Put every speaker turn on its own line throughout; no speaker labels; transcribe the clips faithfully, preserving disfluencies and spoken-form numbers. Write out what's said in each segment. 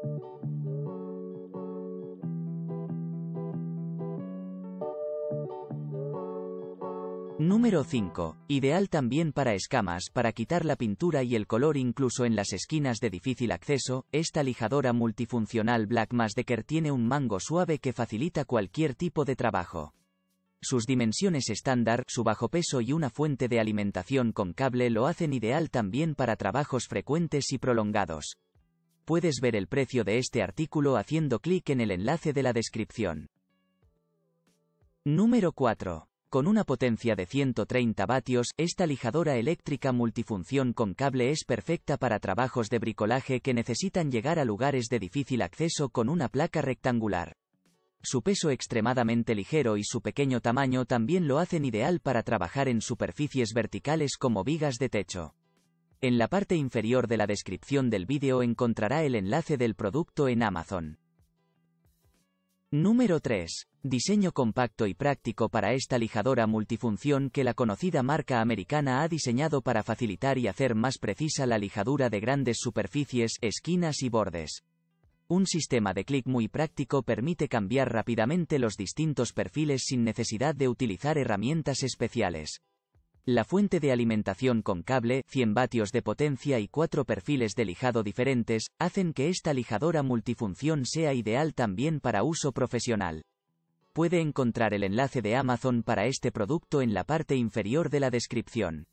Número cinco. Ideal también para escamas, para quitar la pintura y el color incluso en las esquinas de difícil acceso. Esta lijadora multifuncional Blackmagic tiene un mango suave que facilita cualquier tipo de trabajo. Sus dimensiones estándar, su bajo peso y una fuente de alimentación con cable lo hacen ideal también para trabajos frecuentes y prolongados. Puedes ver el precio de este artículo haciendo clic en el enlace de la descripción. Número cuatro. Con una potencia de ciento treinta vatios, esta lijadora eléctrica multifunción con cable es perfecta para trabajos de bricolaje que necesitan llegar a lugares de difícil acceso con una placa rectangular. Su peso extremadamente ligero y su pequeño tamaño también lo hacen ideal para trabajar en superficies verticales como vigas de techo. En la parte inferior de la descripción del vídeo encontrará el enlace del producto en Amazon. Número tres. Diseño compacto y práctico para esta lijadora multifunción que la conocida marca americana ha diseñado para facilitar y hacer más precisa la lijadura de grandes superficies, esquinas y bordes. Un sistema de clic muy práctico permite cambiar rápidamente los distintos perfiles sin necesidad de utilizar herramientas especiales. La fuente de alimentación con cable, cien vatios de potencia y cuatro perfiles de lijado diferentes, hacen que esta lijadora multifunción sea ideal también para uso profesional. Puede encontrar el enlace de Amazon para este producto en la parte inferior de la descripción.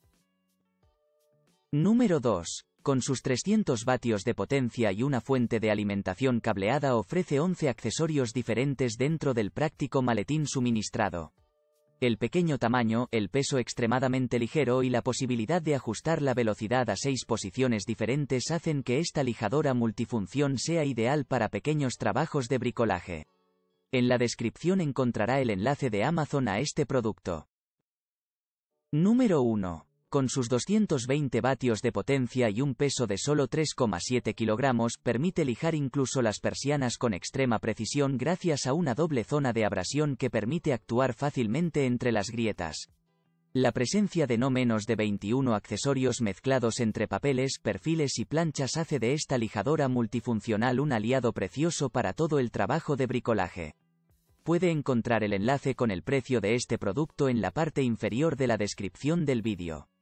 Número dos. Con sus trescientos vatios de potencia y una fuente de alimentación cableada ofrece once accesorios diferentes dentro del práctico maletín suministrado. El pequeño tamaño, el peso extremadamente ligero y la posibilidad de ajustar la velocidad a seis posiciones diferentes hacen que esta lijadora multifunción sea ideal para pequeños trabajos de bricolaje. En la descripción encontrará el enlace de Amazon a este producto. Número uno. Con sus doscientos veinte vatios de potencia y un peso de solo tres coma siete kilogramos, permite lijar incluso las persianas con extrema precisión gracias a una doble zona de abrasión que permite actuar fácilmente entre las grietas. La presencia de no menos de veintiuno accesorios mezclados entre papeles, perfiles y planchas hace de esta lijadora multifuncional un aliado precioso para todo el trabajo de bricolaje. Puede encontrar el enlace con el precio de este producto en la parte inferior de la descripción del vídeo.